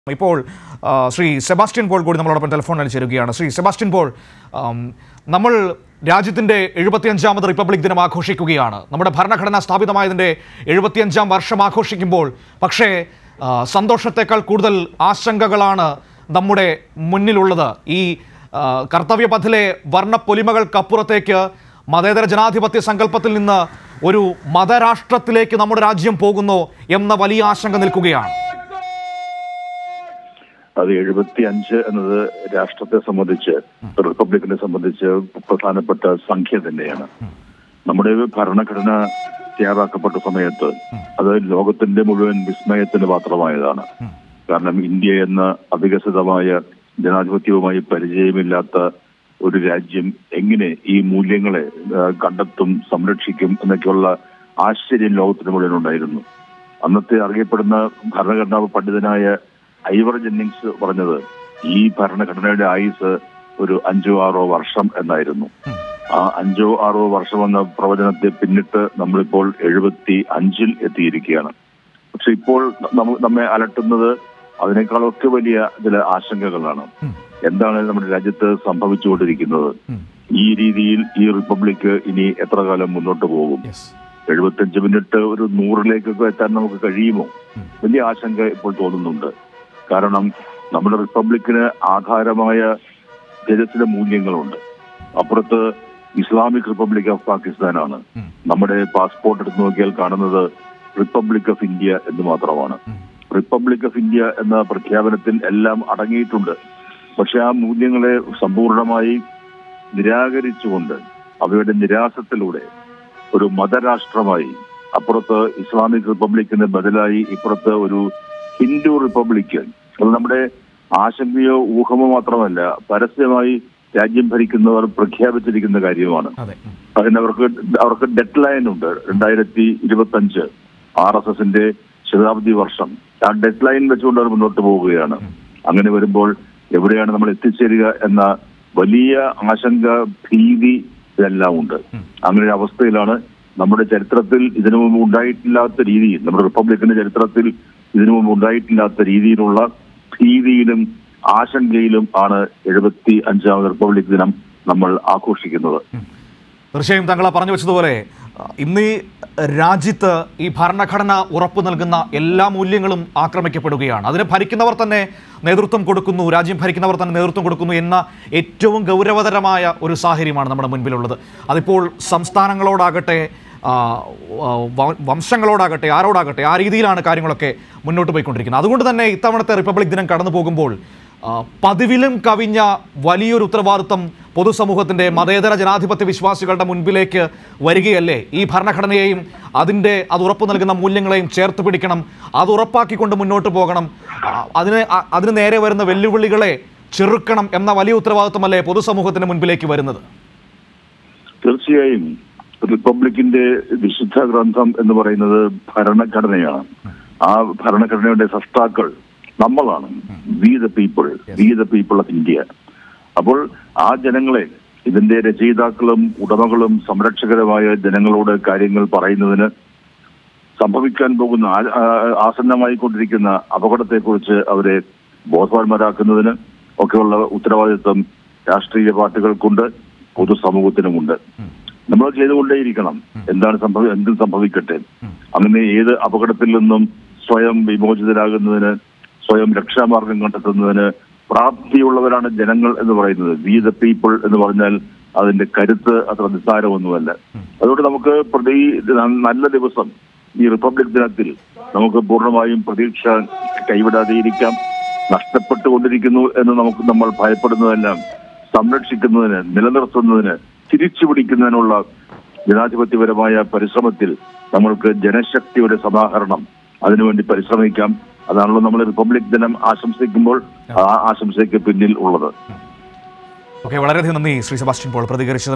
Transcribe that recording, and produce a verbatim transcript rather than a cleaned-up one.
ഇപ്പോൾ Shri Sebastian Paul കൂടി നമ്മളോടൊപ്പം ടെലിഫോണിൽ ചേരുകയാണ്. ശ്രീ സെബാസ്റ്റ്യൻ പോൾ, നമ്മൾ രാജ്യത്തിൻ്റെ എഴുപത്തിയഞ്ചാമത് റിപ്പബ്ലിക് ദിനം ആഘോഷിക്കുകയാണ്. നമ്മുടെ ഭരണഘടന സ്ഥാപിതമായതിൻ്റെ എഴുപത്തിയഞ്ചാം വർഷം ആഘോഷിക്കുമ്പോൾ പക്ഷേ സന്തോഷത്തേക്കാൾ കൂടുതൽ ആശങ്കകളാണ് നമ്മുടെ മുന്നിലുള്ളത്. ഈ കർത്തവ്യപഥിലെ വർണ്ണപ്പൊലിമകൾക്കപ്പുറത്തേക്ക് മതേതര ജനാധിപത്യ സങ്കല്പത്തിൽ നിന്ന് ഒരു മതരാഷ്ട്രത്തിലേക്ക് നമ്മുടെ രാജ്യം പോകുന്നു എന്ന വലിയ ആശങ്ക നിൽക്കുകയാണ്. അത് എഴുപത്തി അഞ്ച് എന്നത് രാഷ്ട്രത്തെ സംബന്ധിച്ച്, റിപ്പബ്ലിക്കിനെ സംബന്ധിച്ച് പ്രധാനപ്പെട്ട സംഖ്യ തന്നെയാണ്. നമ്മുടെ ഭരണഘടന തയ്യാറാക്കപ്പെട്ട സമയത്ത് അത് ലോകത്തിന്റെ മുഴുവൻ വിസ്മയത്തിന് പാത്രമായതാണ്. കാരണം ഇന്ത്യ എന്ന അവികസിതമായ ജനാധിപത്യവുമായി പരിചയമില്ലാത്ത ഒരു രാജ്യം എങ്ങനെ ഈ മൂല്യങ്ങളെ കണ്ടെത്തും, സംരക്ഷിക്കും എന്നൊക്കെയുള്ള ആശ്ചര്യം ലോകത്തിന് മുഴുവൻ ഉണ്ടായിരുന്നു. അന്നത്തെ അറിയപ്പെടുന്ന ഭരണഘടനാ പണ്ഡിതനായ ഐവർ ജെന്നിങ്സ് പറഞ്ഞത് ഈ ഭരണഘടനയുടെ ആയുസ് ഒരു അഞ്ചോ ആറോ വർഷം എന്നായിരുന്നു. ആ അഞ്ചോ ആറോ വർഷം എന്ന പ്രവചനത്തെ പിന്നിട്ട് നമ്മളിപ്പോൾ എഴുപത്തി അഞ്ചിൽ എത്തിയിരിക്കുകയാണ്. പക്ഷെ ഇപ്പോൾ നമ്മെ അലട്ടുന്നത് അതിനേക്കാളൊക്കെ വലിയ ചില ആശങ്കകളാണ്. എന്താണ് നമ്മുടെ രാജ്യത്ത് സംഭവിച്ചുകൊണ്ടിരിക്കുന്നത്? ഈ രീതിയിൽ ഈ റിപ്പബ്ലിക് ഇനി എത്ര കാലം മുന്നോട്ട് പോകും? എഴുപത്തിയഞ്ച് മിനിറ്റ് ഒരു നൂറിലേക്കൊക്കെ എത്താൻ നമുക്ക് കഴിയുമോ? വലിയ ആശങ്ക ഇപ്പോൾ തോന്നുന്നുണ്ട്. കാരണം നമ്മുടെ റിപ്പബ്ലിക്കിന് ആധാരമായ ജനത്തിന്റെ മൂല്യങ്ങളുണ്ട്. അപ്പുറത്ത് ഇസ്ലാമിക് റിപ്പബ്ലിക് ഓഫ് പാകിസ്ഥാനാണ്. നമ്മുടെ പാസ്പോർട്ട് എടുത്ത് നോക്കിയാൽ കാണുന്നത് റിപ്പബ്ലിക് ഓഫ് ഇന്ത്യ എന്ന് മാത്രമാണ്. റിപ്പബ്ലിക് ഓഫ് ഇന്ത്യ എന്ന പ്രഖ്യാപനത്തിൽ എല്ലാം അടങ്ങിയിട്ടുണ്ട്. പക്ഷെ ആ മൂല്യങ്ങളെ സമ്പൂർണമായി നിരാകരിച്ചുകൊണ്ട് അവയുടെ നിരാസത്തിലൂടെ ഒരു മതരാഷ്ട്രമായി, അപ്പുറത്ത് ഇസ്ലാമിക് റിപ്പബ്ലിക്കിന് ബദലായി ഇപ്പുറത്ത് ഒരു ഹിന്ദു റിപ്പബ്ലിക്ക്, അത് നമ്മുടെ ആശങ്കയോ ഊഹമോ മാത്രമല്ല, പരസ്യമായി രാജ്യം ഭരിക്കുന്നവർ പ്രഖ്യാപിച്ചിരിക്കുന്ന കാര്യമാണ്. അതിന് അവർക്ക് അവർക്ക് ഡെഡ് ലൈൻ ഉണ്ട്. രണ്ടായിരത്തി ഇരുപത്തി അഞ്ച് ആർ എസ് എസിന്റെ ശതാബ്ദി വർഷം. ആ ഡെഡ് ലൈൻ വെച്ചുകൊണ്ട് അവർ മുന്നോട്ട് പോവുകയാണ്. അങ്ങനെ വരുമ്പോൾ എവിടെയാണ് നമ്മൾ എത്തിച്ചേരുക എന്ന വലിയ ആശങ്ക, ഭീതി ഇതെല്ലാം ഉണ്ട്. അങ്ങനെ ഒരു അവസ്ഥയിലാണ് നമ്മുടെ ചരിത്രത്തിൽ ഇതിനു മുമ്പ് ഉണ്ടായിട്ടില്ലാത്ത രീതിയിൽ, നമ്മുടെ റിപ്പബ്ലിക്കിന്റെ ചരിത്രത്തിൽ ഇതിനു മുമ്പ് ഉണ്ടായിട്ടില്ലാത്ത രീതിയിലുള്ള ഭീതിയിലും ആശങ്കയിലും ആണ് എഴുപത്തി അഞ്ചാമത് റിപ്പബ്ലിക് ദിനം നമ്മൾ ആഘോഷിക്കുന്നത്. തീർച്ചയായും താങ്കൾ പറഞ്ഞു വെച്ചതുപോലെ ഇന്ന് രാജ്യത്ത് ഈ ഭരണഘടന ഉറപ്പു നൽകുന്ന എല്ലാ മൂല്യങ്ങളും ആക്രമിക്കപ്പെടുകയാണ്. അതിന് ഭരിക്കുന്നവർ തന്നെ നേതൃത്വം കൊടുക്കുന്നു, രാജ്യം ഭരിക്കുന്നവർ തന്നെ നേതൃത്വം കൊടുക്കുന്നു എന്ന ഏറ്റവും ഗൗരവതരമായ ഒരു സാഹചര്യമാണ് നമ്മുടെ മുൻപിലുള്ളത്. അതിപ്പോൾ സംസ്ഥാനങ്ങളോടാകട്ടെ, വംശങ്ങളോടാകട്ടെ, ആരോടാകട്ടെ, ആ രീതിയിലാണ് കാര്യങ്ങളൊക്കെ മുന്നോട്ട് പോയിക്കൊണ്ടിരിക്കുന്നത്. അതുകൊണ്ട് തന്നെ ഇത്തവണത്തെ റിപ്പബ്ലിക് ദിനം കടന്നു പോകുമ്പോൾ പതിവിലും കവിഞ്ഞ വലിയൊരു ഉത്തരവാദിത്വം പൊതുസമൂഹത്തിൻ്റെ മതേതര ജനാധിപത്യ വിശ്വാസികളുടെ മുൻപിലേക്ക് വരികയല്ലേ? ഈ ഭരണഘടനയെയും അതിൻ്റെ അത് ഉറപ്പു നൽകുന്ന മൂല്യങ്ങളെയും ചേർത്ത് പിടിക്കണം, അത് ഉറപ്പാക്കിക്കൊണ്ട് മുന്നോട്ട് പോകണം, അതിന് അതിന് നേരെ വരുന്ന വെല്ലുവിളികളെ ചെറുക്കണം എന്ന വലിയ ഉത്തരവാദിത്വമല്ലേ പൊതുസമൂഹത്തിന് മുൻപിലേക്ക് വരുന്നത്? തീർച്ചയായും റിപ്പബ്ലിക്കിന്റെ വിശുദ്ധ ഗ്രന്ഥം എന്ന് പറയുന്നത് ഭരണഘടനയാണ്. ആ ഭരണഘടനയുടെ സൃഷ്ടാക്കൾ നമ്മളാണ്. We the people, we the people of India. അപ്പോൾ ആ ജനങ്ങളെ, ഇതിന്റെ രചയിതാക്കളും ഉടമകളും സംരക്ഷകരുമായ ജനങ്ങളോട് കാര്യങ്ങൾ പറയുന്നതിന്, സംഭവിക്കാൻ പോകുന്ന ആസന്നമായി കൊണ്ടിരിക്കുന്ന അപകടത്തെക്കുറിച്ച് അവരെ ബോധവാന്മാരാക്കുന്നതിന് ഒക്കെയുള്ള ഉത്തരവാദിത്വം രാഷ്ട്രീയ പാർട്ടികൾക്കുണ്ട്, പൊതുസമൂഹത്തിനുമുണ്ട്. നമ്മൾ ചെയ്തുകൊണ്ടേയിരിക്കണം. എന്താണ് സംഭവി എന്തും സംഭവിക്കട്ടെ, അങ്ങനെ ഏത് അപകടത്തിൽ നിന്നും സ്വയം വിമോചിതരാകുന്നതിന്, സ്വയം രക്ഷാമാർഗം കണ്ടെത്തുന്നതിന് പ്രാപ്തിയുള്ളവരാണ് ജനങ്ങൾ എന്ന് പറയുന്നത്. വി ദ പീപ്പിൾ എന്ന് പറഞ്ഞാൽ അതിന്റെ കരുത്ത് അത്ര നിസ്സാരമൊന്നുമല്ല. അതുകൊണ്ട് നമുക്ക് പ്രതി നല്ല ദിവസം ഈ റിപ്പബ്ലിക് ദിനത്തിൽ നമുക്ക് പൂർണ്ണമായും പ്രതീക്ഷ കൈവിടാതെയിരിക്കാം. നഷ്ടപ്പെട്ടുകൊണ്ടിരിക്കുന്നു എന്ന് നമുക്ക് നമ്മൾ ഭയപ്പെടുന്നതെല്ലാം സംരക്ഷിക്കുന്നതിന്, നിലനിർത്തുന്നതിന്, തിരിച്ചു പിടിക്കുന്നതിനുള്ള ജനാധിപത്യപരമായ പരിശ്രമത്തിൽ നമ്മൾക്ക് ജനശക്തിയുടെ സമാഹരണം, അതിനുവേണ്ടി പരിശ്രമിക്കാം. അതാണല്ലോ നമ്മൾ റിപ്പബ്ലിക് ദിനം ആശംസിക്കുമ്പോൾ ആ ആശംസയ്ക്ക് പിന്നിൽ ഉള്ളത്. ഓക്കെ, വളരെയധികം നന്ദി ശ്രീ സെബാസ്റ്റ്യൻ പോൾ പ്രതികരിച്ചത്.